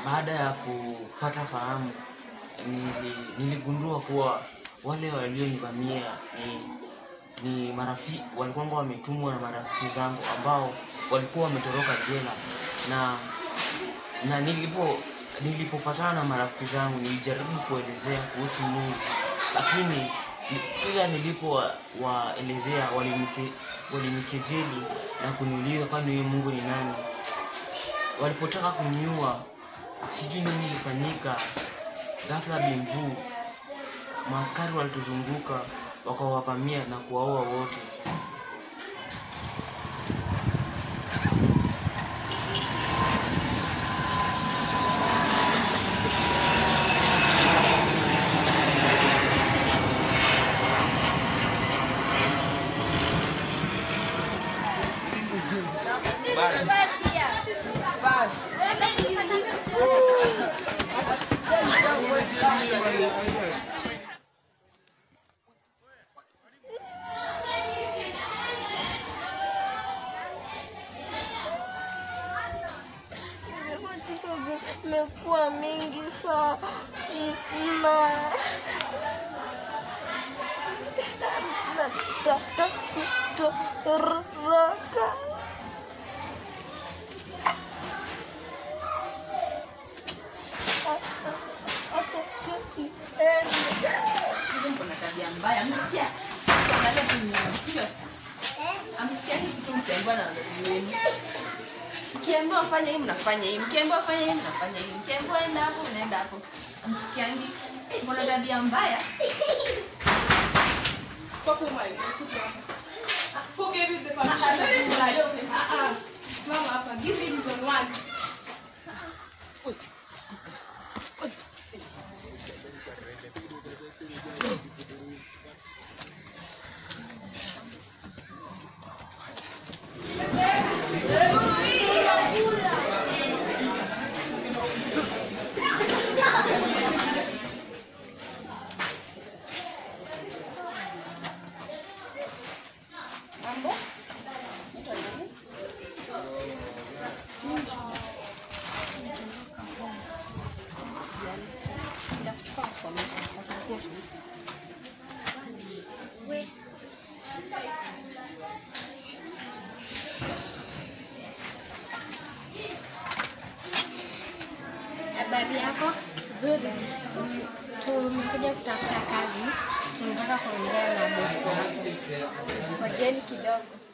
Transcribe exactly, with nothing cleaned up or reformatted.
baada ya kupata fahamu nili, niligundua kuwa wale walionivamia ni ni marafiki, walikuwa wametumwa na marafiki zangu ambao walikuwa wametoroka jela. Na na nilipo nilipopatana na marafiki zangu nilijaribu kuelezea kuhusu Mungu, lakini kila nilipo waelezea walinike walinikejeli na kuniuliza kwani yeye Mungu ni nani. Walipotaka kuniua, sijui nini ilifanyika, ghafla bimvu maaskari walituzunguka wakawavamia na kuwaua wote. Mekuwa mingi sana nataka kutoroka. Acha tu iende. Mbona tabia mbaya? Msikia? Angalia tu. Amsikia kitu mtembea na wenu. Mkiambiwa fanya hii mnafanya hii, mkiambiwa fanya hii mnafanya hii, mkiambiwa enda hapo unaenda hapo. Amsikiangi. Mbona tabia mbaya? Talk to my who gave you the permission? Uh-uh. Mama, Papa, give me his own one. Habari yako? Zuri. Tumekuja kutafuta kazi. Tunataka kuongea na bosi wako. Ngojeni kidogo.